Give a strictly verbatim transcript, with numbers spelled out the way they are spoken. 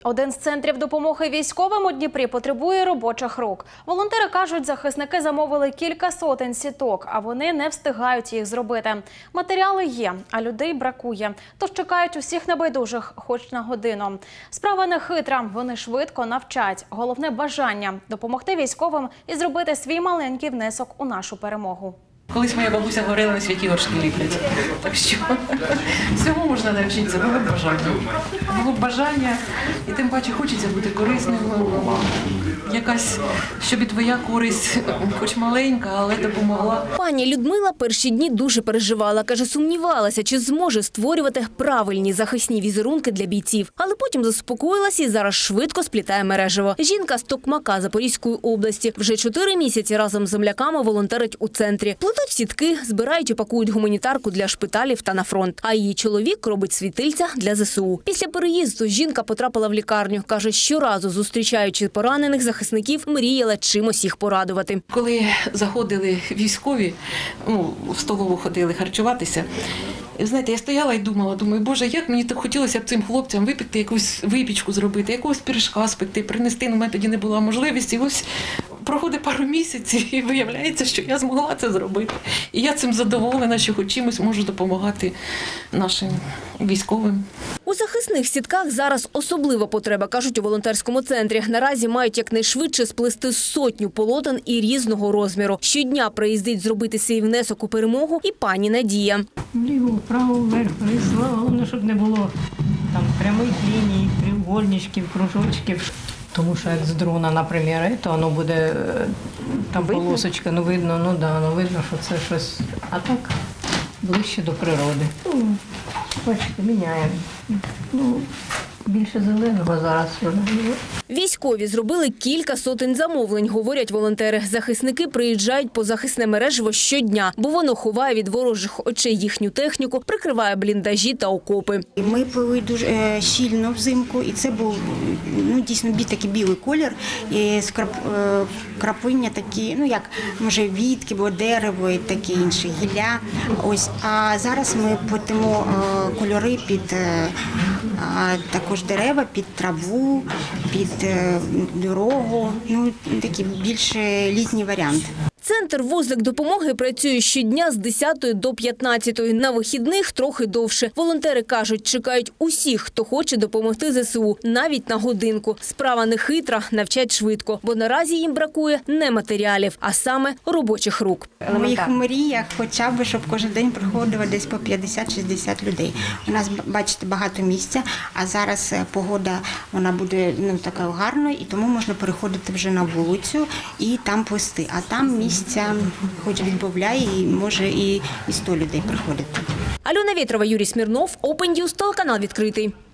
Один з центрів допомоги військовим у Дніпрі потребує робочих рук. Волонтери кажуть, захисники замовили кілька сотень сіток, а вони не встигають їх зробити. Матеріали є, а людей бракує. Тож чекають усіх небайдужих хоч на годину. Справа не хитра, вони швидко навчать. Головне – бажання – допомогти військовим і зробити свій маленький внесок у нашу перемогу. Колись моя бабуся говорила, на святі горшки ліплять. Так що всього можна навчитися, було б бажання. Було б бажання, і тим паче хочеться бути корисним. Якась, щоб і твоя користь, хоч маленька, але допомогла. Пані Людмила перші дні дуже переживала. Каже, сумнівалася, чи зможе створювати правильні захисні візерунки для бійців. Але потім заспокоїлася і зараз швидко сплітає мережево. Жінка з Токмака Запорізької області. Вже чотири місяці разом з земляками волонтерить у центрі. Плетуть сітки, збирають і пакують гуманітарку для шпиталів та на фронт. А її чоловік робить світильця для зе се у. Після переїзду жінка потрапила в лікарню. Каже, щоразу зустрічаючи поранених захисників, мріяла чимось їх порадувати. Коли заходили військові, ну, в столову ходили харчуватися, знаєте, я стояла і думала, думаю, боже, як мені так хотілося б цим хлопцям випекти якусь випічку зробити, якогось пиріжка спекти, принести, ну, в мене тоді не була можливості. І ось проходить пару місяців і виявляється, що я змогла це зробити. І я цим задоволена, що хоч чимось можу допомагати нашим військовим. У захисних сітках зараз особлива потреба, кажуть у волонтерському центрі. Наразі мають якнайшвидше сплести сотню полотен і різного розміру. Щодня приїздить зробити свій внесок у перемогу і пані Надія. Вліво, вправо, вверх, вниз. Головне, щоб не було там прямих ліній, треугольничків, кружочків. Тому що як з дрона, наприклад, то воно буде, там полосочка, ну видно, ну да, ну видно, що це щось, а так ближче до природи. Ну, бачите, міняємо. Ну, більше зеленого зараз. Військові зробили кілька сотень замовлень, говорять волонтери. Захисники приїжджають по захисне мережево щодня, бо воно ховає від ворожих очей їхню техніку, прикриває бліндажі та окопи. Ми пили дуже щільно взимку, і це був, ну, дійсно такий білий колір, і крапиння такі, ну як, може, вітки, бо дерево і таке інше, гілля. Ось, а зараз ми плетемо кольори під також дерева, під траву, під дорогу, ну, такий більш літній варіант. Центр «Вузлик допомоги» працює щодня з десятої до п'ятнадцятої. На вихідних трохи довше. Волонтери кажуть, чекають усіх, хто хоче допомогти зе се у, навіть на годинку. Справа не хитра, навчать швидко, бо наразі їм бракує не матеріалів, а саме робочих рук. В моїх мріях хоча б, щоб кожен день приходило десь по п'ятдесят-шістдесят людей. У нас, бачите, багато місця, а зараз погода, вона буде, ну, така гарною, і тому можна переходити вже на вулицю і там плести. А там місця хоч відбавляє, і може і сто людей приходити. Альона Вєтрова, Юрій Смірнов, Open News, телеканал відкритий.